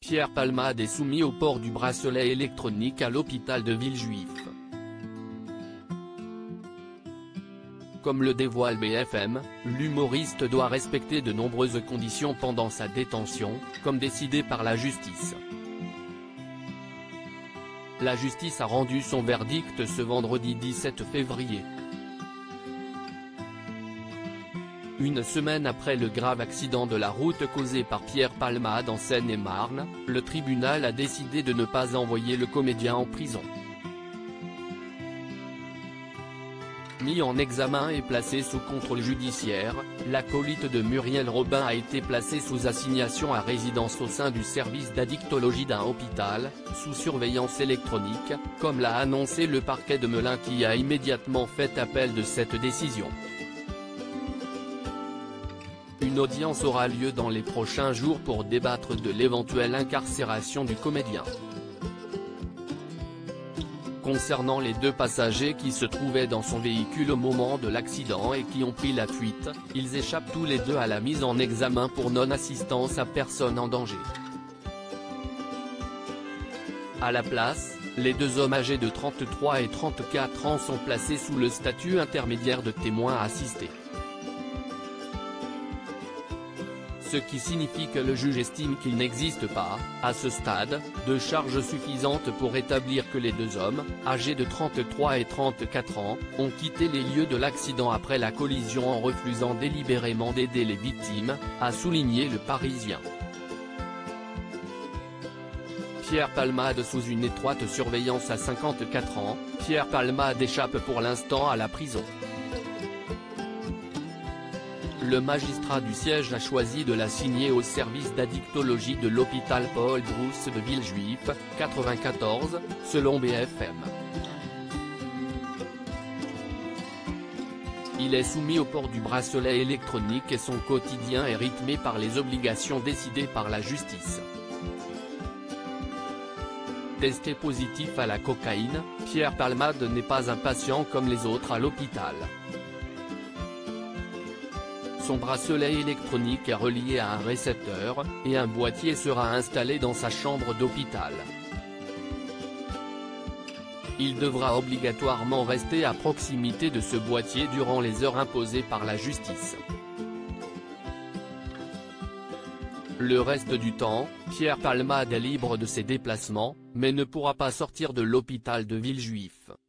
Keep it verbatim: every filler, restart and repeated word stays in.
Pierre Palmade est soumis au port du bracelet électronique à l'hôpital de Villejuif. Comme le dévoile B F M, l'humoriste doit respecter de nombreuses conditions pendant sa détention, comme décidé par la justice. La justice a rendu son verdict ce vendredi dix-sept février. Une semaine après le grave accident de la route causé par Pierre Palmade en Seine-et-Marne, le tribunal a décidé de ne pas envoyer le comédien en prison. Mis en examen et placé sous contrôle judiciaire, l'acolyte de Muriel Robin a été placé sous assignation à résidence au sein du service d'addictologie d'un hôpital, sous surveillance électronique, comme l'a annoncé le parquet de Melun qui a immédiatement fait appel de cette décision. Une audience aura lieu dans les prochains jours pour débattre de l'éventuelle incarcération du comédien. Concernant les deux passagers qui se trouvaient dans son véhicule au moment de l'accident et qui ont pris la fuite, ils échappent tous les deux à la mise en examen pour non-assistance à personne en danger. À la place, les deux hommes âgés de trente-trois et trente-quatre ans sont placés sous le statut intermédiaire de témoins assistés. Ce qui signifie que le juge estime qu'il n'existe pas, à ce stade, de charges suffisantes pour établir que les deux hommes, âgés de trente-trois et trente-quatre ans, ont quitté les lieux de l'accident après la collision en refusant délibérément d'aider les victimes, a souligné le Parisien. Pierre Palmade sous une étroite surveillance à cinquante-quatre ans, Pierre Palmade échappe pour l'instant à la prison. Le magistrat du siège a choisi de l'assigner au service d'addictologie de l'hôpital Paul Brousse de Villejuif, quatre-vingt-quatorze, selon B F M. Il est soumis au port du bracelet électronique et son quotidien est rythmé par les obligations décidées par la justice. Testé positif à la cocaïne, Pierre Palmade n'est pas un patient comme les autres à l'hôpital. Son bracelet électronique est relié à un récepteur, et un boîtier sera installé dans sa chambre d'hôpital. Il devra obligatoirement rester à proximité de ce boîtier durant les heures imposées par la justice. Le reste du temps, Pierre Palmade est libre de ses déplacements, mais ne pourra pas sortir de l'hôpital de Villejuif.